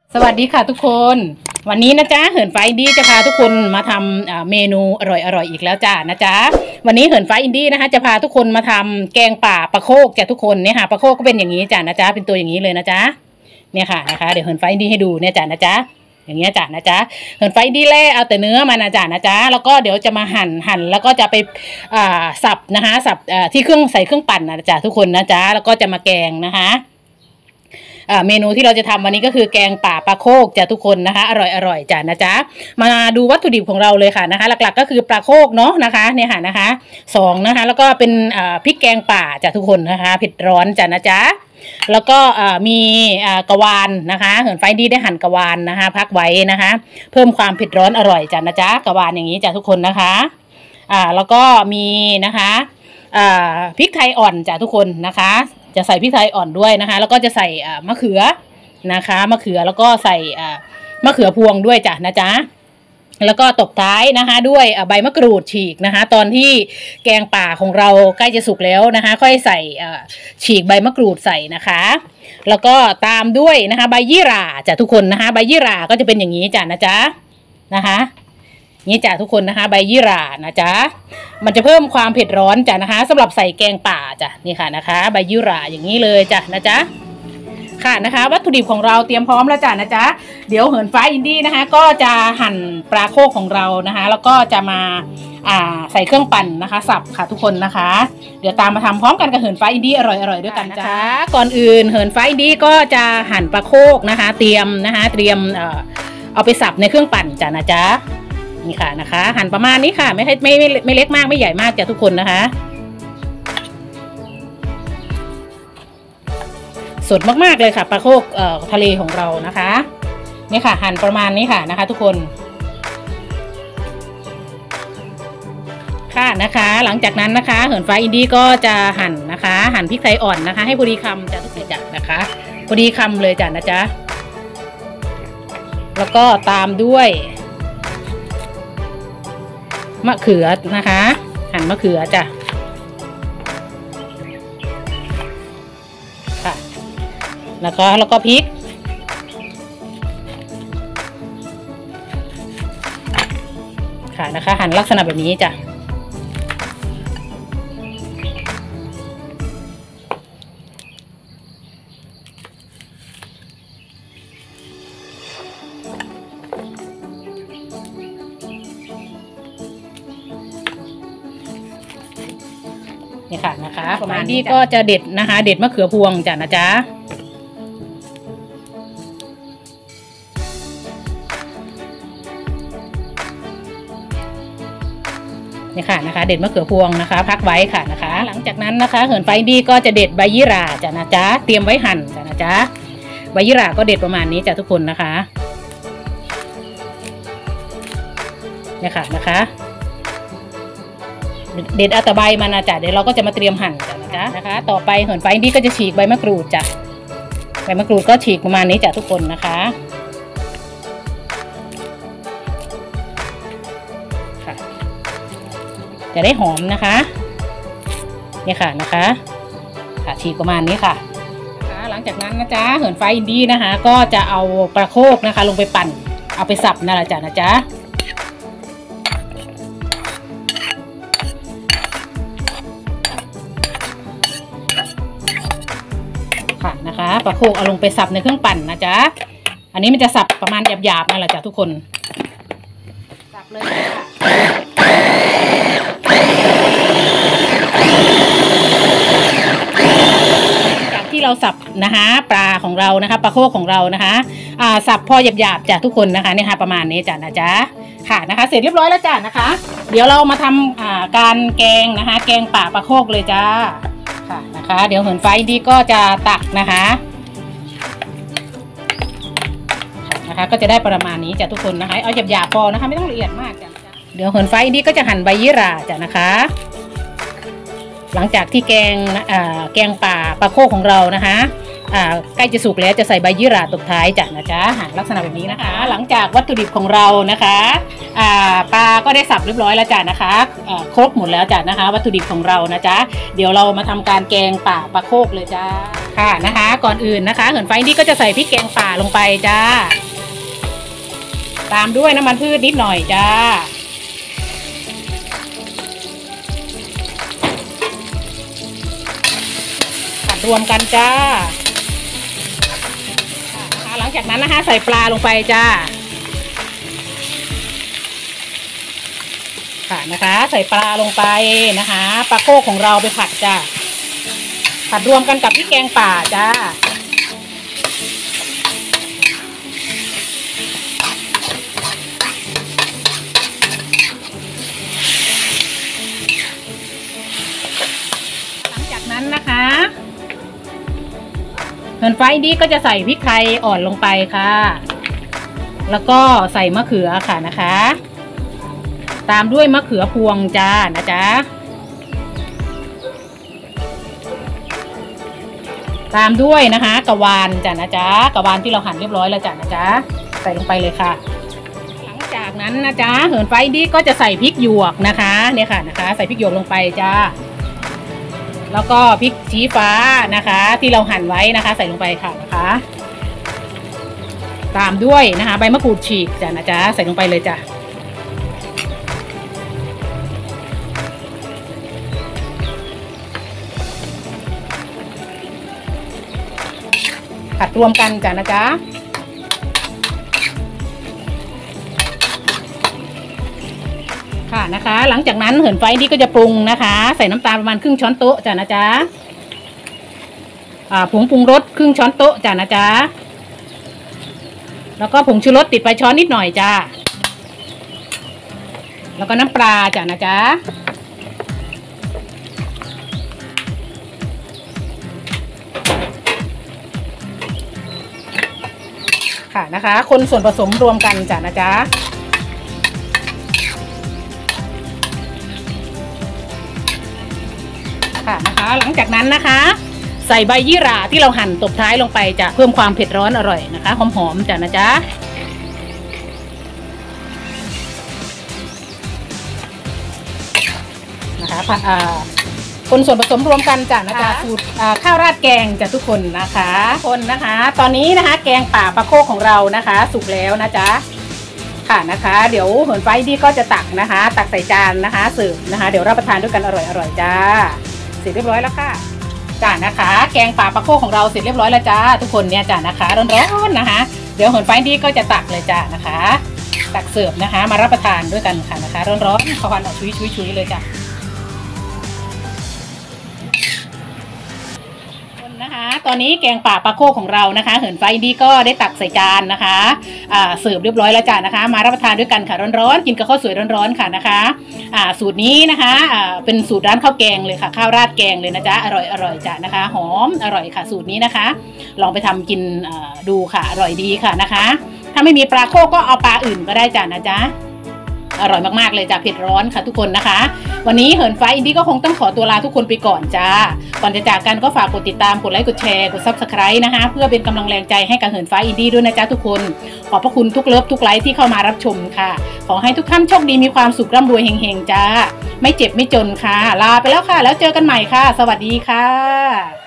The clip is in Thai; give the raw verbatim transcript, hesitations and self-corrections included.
สวัสดีค่ะทุกคนวันนี้นะจ๊ะเหินฟ้าอินดี้จะพาทุกคนมาทำเมนูอร่อยอร่อยอีกแล้วจ้านะจ๊ะวันนี้เหินฟ้าอินดี้นะคะจะพาทุกคนมาทำแกงป่าปลาโคกจ้ะทุกคนเนี่ยค่ะปลาโคกก็เป็นอย่างนี้จ้านะจ๊ะเป็นตัวอย่างนี้เลยนะจ๊ะเนี่ยค่ะนะคะเดี๋ยวเหินฟ้าอินดี้ให้ดูเนี่ยจ้านะจ๊ะอย่างเงี้ยจ้านะจ๊ะเหินฟ้าอินดี้แล่เอาแต่เนื้อมานะจ๊ะนะจ๊ะแล้วก็เดี๋ยวจะมาหั่นหั่นแล้วก็จะไปอ่าสับนะคะสับที่เครื่องใส่เครื่องปั่นนะจ๊ะทุกคนนะจ๊ะแล้วก็จะมาแกงนะคะเมนูที่เราจะทำวันนี้ก็คือแกงป่าปลาโคกจ้ะทุกคนนะคะอร่อยอร่อยจ้ะนะจ๊ะมาดูวัตถุดิบของเราเลยค่ะนะคะหลักๆก็คือปลาโคกเนาะนะคะเนี่ยค่ะนะคะสองนะคะแล้วก็เป็นพริกแกงป่าจ้ะทุกคนนะคะเผ็ดร้อนจ้ะนะจ๊ะแล้วก็มีกระวานนะคะเหินไฟดีได้หั่นกระวานนะคะพักไว้นะคะเพิ่มความเผ็ดร้อนอร่อยจ้ะนะจ๊ะกระวานอย่างนี้จ้ะทุกคนนะคะอ่าแล้วก็มีนะคะอ่าพริกไทยอ่อนจ้ะทุกคนนะคะจะใส่พริกไทยอ่อนด้วยนะคะแล้วก็จะใส่มะเขือนะคะมะเขือแล้วก็ใส่มะเขือพวงด้วยจ้ะนะจ๊ะแล้วก็ตบท้ายนะคะด้วยใบมะกรูดฉีกนะคะตอนที่แกงป่าของเราใกล้จะสุกแล้วนะคะค่อยใส่ฉีกใบมะกรูดใส่นะคะแล้วก็ตามด้วยนะคะใบยี่หร่าจ้ะทุกคนนะคะใบยี่หร่าก็จะเป็นอย่างนี้จ้ะนะจ๊ะนะคะนี่จ้ะทุกคนนะคะใบยี่หร่านะจ๊ะมันจะเพิ่มความเผ็ดร้อนจ้ะนะคะสำหรับใส่แกงป่าจ้ะนี่ค่ะนะคะใบยี่หร่าอย่างนี้เลยจ้ะนะจ๊ะค่ะนะคะวัตถุดิบของเราเตรียมพร้อมแล้วจ้ะนะจ๊ะเดี๋ยวเหินฟ้าอินดี้นะคะก็จะหั่นปลาโคกของเรานะคะแล้วก็จะมาอ่าใส่เครื่องปั่นนะคะสับค่ะทุกคนนะคะเดี๋ยวตามมาทำพร้อมกันกับเหินฟ้าอินดี้อร่อยๆด้วยกันจ้ะก่อนอื่นเหินฟ้าอินดี้ก็จะหั่นปลาโคกนะคะเตรียมนะคะเตรียมเอ่อเอาไปสับในเครื่องปั่นจ้ะนะจ๊ะนี่ค่ะนะคะหั่นประมาณนี้ค่ะไม่ให้ไม่ไม่ไม่เล็กมากไม่ใหญ่มากจ้ะทุกคนนะคะสดมากๆเลยค่ะปลาโคกเอ่อทะเลของเรานะคะนี่ค่ะหั่นประมาณนี้ค่ะนะคะทุกคนค่ะนะคะหลังจากนั้นนะคะเหินฟ้าอินดี้ก็จะหั่นนะคะหั่นพริกไทยอ่อนนะคะให้พอดีคำจ้ะทุกคนจ้ะนะคะพอดีคำเลยจ้ะนะจ๊ะแล้วก็ตามด้วยมะเขือนะคะหั่นมะเขือจ้ะค่ะแล้วก็แล้วก็พริกค่ะนะคะหั่นลักษณะแบบนี้จ้ะนี่ค่ะนะคะประมาณนี้ก็จะเด็ดนะคะเด็ดมะเขือพวงจ้ะนะจ๊ะนี่ค่ะนะคะเด็ดมะเขือพวงนะคะพักไว้ค่ะนะคะหลังจากนั้นนะคะเหินไฟดีก็จะเด็ดใบยี่หร่าจ้ะนะจ๊ะเตรียมไว้หั่นจ้ะนะจ๊ะใบยี่หร่าก็เด็ดประมาณนี้จ้ะทุกคนนะคะนี่ค่ะนะคะเด็ดเอาแต่ใบมันนะจ๊ะเดี๋ยวเราก็จะมาเตรียมหั่นจ้ะนะจ๊ะนะคะต่อไปเหินไฟดีก็จะฉีกใบมะกรูดจ้ะใบมะกรูดก็ฉีกประมาณนี้จ้ะทุกคนนะคะค่ะจะได้หอมนะคะนี่ค่ะนะคะค่ะฉีกประมาณนี้ค่ะหลังจากนั้นนะจ๊ะเหินไฟอินดี้นะคะก็จะเอาปลาโคกนะคะลงไปปั่นเอาไปสับนั่นแหละจ้ะนะจ๊ะค่ะนะคะปลาโคกเอาลงไปสับในเครื่องปั่นนะจ๊ะอันนี้มันจะสับประมาณหยาบๆนั่นแหละจ้ะทุกคนสับเลยค่ะจากที่เราสับนะคะปลาของเรานะคะปลาโคกของเรานะคะอ่าสับพอหยาบๆจ้ะทุกคนนะคะเนี่ยค่ะประมาณนี้จ้ะนะจ๊ะค่ะนะคะเสร็จเรียบร้อยแล้วจ้ะนะคะเดี๋ยวเรามาทำอ่าการแกงนะคะแกงป่าปลาโคกเลยจ้าค่ะนะคะเดี๋ยวเหินไฟดีก็จะตักนะคะนะคะก็จะได้ประมาณนี้จ้ะทุกคนนะคะเอาหยาบๆพอนะคะไม่ต้องละเอียดมากจ้ะเดี๋ยวเหินไฟดีก็จะหั่นใบยี่หร่าจ้ะนะคะหลังจากที่แกงอ่าแกงป่าปลาโคกของเรานะคะอ่าใกล้จะสุกแล้วจะใส่ใบยี่หร่าตบท้ายจ้ะนะจ๊ะหั่นลักษณะแบบนี้นะคะหลังจากวัตถุดิบของเรานะคะอ่าปลาก็ได้สับเรียบร้อยแล้วจ้ะนะคะอ่าครบหมดแล้วจ้ะนะคะวัตถุดิบของเรานะจ๊ะเดี๋ยวเรามาทำการแกงป่าปลาโคกเลยจ้าค่ะนะคะก่อนอื่นนะคะเหินไฟนี่ก็จะใส่พริกแกงป่าลงไปจ้าตามด้วยน้ำมันพืชนิดหน่อยจ้าผัดรวมกันจ้านะคะหลังจากนั้นนะคะใส่ปลาลงไปจ้าค่ะนะคะใส่ปลาลงไปนะคะปลาโคกของเราไปผัดจ้าผัดรวมกันกับพริกแกงป่าจ้าหลังจากนั้นนะคะเหินไฟดีก็จะใส่พริกไทยอ่อนลงไปค่ะแล้วก็ใส่มะเขือค่ะนะคะตามด้วยมะเขือพวงจ้านะจ๊ะตามด้วยนะคะกระวานจ้ะนะจ๊ะกระวานที่เราหั่นเรียบร้อยแล้วจ้ะนะจ๊ะใส่ลงไปเลยค่ะหลังจากนั้นนะจ๊ะเหินไฟดีก็จะใส่พริกหยวกนะคะเนี่ยค่ะนะคะใส่พริกหยวกลงไปจ้าแล้วก็พริกชี้ฟ้านะคะที่เราหั่นไว้นะคะใส่ลงไปค่ะนะคะตามด้วยนะคะใบมะกรูดฉีกจ้ะนะจ๊ะใส่ลงไปเลยจ้ะผัดรวมกันจ้ะนะจ๊ะค่ะนะคะหลังจากนั้นเหินไฟนี่ก็จะปรุงนะคะใส่น้ำตาลประมาณครึ่งช้อนโต๊ะจ้ะนะจ๊ะอ่าผงปรุงรสครึ่งช้อนโต๊ะจ้ะนะจ๊ะแล้วก็ผงชูรสติดไปช้อนนิดหน่อยจ้าแล้วก็น้ำปลาจ้ะนะจ๊ะค่ะนะคะคนส่วนผสมรวมกันจ้ะนะจ๊ะค่ะนะคะหลังจากนั้นนะคะใส่ใบยี่หร่าที่เราหั่นตบท้ายลงไปจะเพิ่มความเผ็ดร้อนอร่อยนะคะหอมๆจ้ะนะจ๊ะนะคะผัดอ่าคนส่วนผสมรวมกันจ้ะนะจ๊ะสูตรข้าวราดแกงจ้ะทุกคนนะคะคนนะคะตอนนี้นะคะแกงป่าปลาโคกของเรานะคะสุกแล้วนะจ๊ะค่ะนะคะเดี๋ยวเหินไฟดีก็จะตักนะคะตักใส่จานนะคะเสิร์ฟนะคะเดี๋ยวรับประทานด้วยกันอร่อยๆจ้าเสร็จเรียบร้อยแล้วค่ะจ้านะคะแกงป่าปลาโคกของเราเสร็จเรียบร้อยแล้วจ้าทุกคนเนี่ยจ้านะคะร้อนๆนะคะเดี๋ยวเหินไฟดีก็จะตักเลยจ้านะคะตักเสิร์ฟนะคะมารับประทานด้วยกันค่ะนะคะร้อนๆควันออกชุยๆๆเลยจ้านะคะตอนนี้แกงป่าปลาโคกของเรานะคะเหินไฟดีก็ได้ตักใส่จานนะคะอ่าเสิร์ฟเรียบร้อยแล้วจ้านะคะมารับประทานด้วยกันค่ะร้อนๆกินกับข้าวสวยร้อนๆค่ะนะคะอ่าสูตรนี้นะคะอ่าเป็นสูตรร้านข้าวแกงเลยค่ะข้าวราดแกงเลยนะจ๊ะอร่อยอร่อยจ้ะนะคะหอมอร่อยค่ะสูตรนี้นะคะลองไปทำกินดูค่ะอร่อยดีค่ะนะคะถ้าไม่มีปลาโคกก็เอาปลาอื่นก็ได้จ้ะนะจ๊ะอร่อยมากๆเลยจ้ะเผ็ดร้อนค่ะทุกคนนะคะวันนี้เหินไฟอินดี้ก็คงต้องขอตัวลาทุกคนไปก่อนจ้าก่อนจะจากกันก็ฝากกดติดตามกดไลค์กดแชร์กดซับสไครต์นะคะเพื่อเป็นกำลังแรงใจให้กับเหินไฟอินดี้ด้วยนะจ๊ะทุกคนขอบพระคุณทุกเลิฟทุกไลค์ที่เข้ามารับชมค่ะขอให้ทุกท่านโชคดีมีความสุขร่ำรวยเฮงๆจ้าไม่เจ็บไม่จนค่ะลาไปแล้วค่ะแล้วเจอกันใหม่ค่ะสวัสดีค่ะ